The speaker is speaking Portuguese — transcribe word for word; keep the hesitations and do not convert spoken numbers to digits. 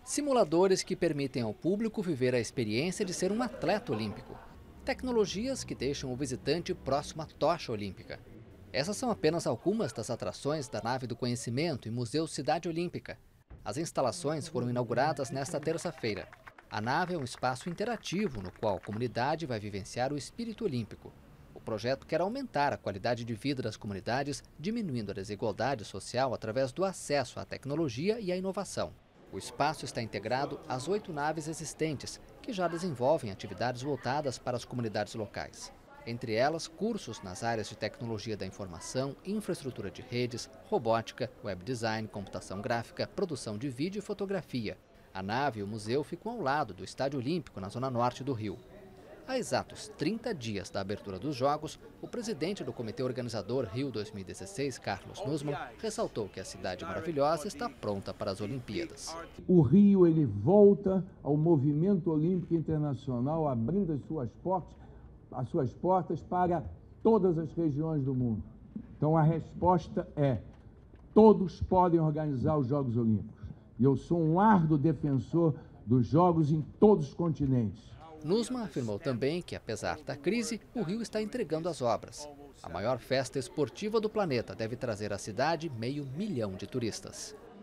Simuladores que permitem ao público viver a experiência de ser um atleta olímpico. Tecnologias que deixam o visitante próximo à tocha olímpica. Essas são apenas algumas das atrações da Nave do Conhecimento e Museu Cidade Olímpica. As instalações foram inauguradas nesta terça-feira. A nave é um espaço interativo no qual a comunidade vai vivenciar o espírito olímpico. O projeto quer aumentar a qualidade de vida das comunidades, diminuindo a desigualdade social através do acesso à tecnologia e à inovação. O espaço está integrado às oito naves existentes, que já desenvolvem atividades voltadas para as comunidades locais. Entre elas, cursos nas áreas de tecnologia da informação, infraestrutura de redes, robótica, web design, computação gráfica, produção de vídeo e fotografia. A nave e o museu ficam ao lado do Estádio Olímpico, na zona norte do Rio. Há exatos trinta dias da abertura dos Jogos, o presidente do Comitê Organizador Rio dois mil e dezesseis, Carlos Nussmann, ressaltou que a cidade maravilhosa está pronta para as Olimpíadas. O Rio ele volta ao movimento olímpico internacional, abrindo as suas portas, as suas portas para todas as regiões do mundo. Então a resposta é: todos podem organizar os Jogos Olímpicos. E eu sou um árduo defensor dos Jogos em todos os continentes. Nussmann afirmou também que, apesar da crise, o Rio está entregando as obras. A maior festa esportiva do planeta deve trazer à cidade meio milhão de turistas.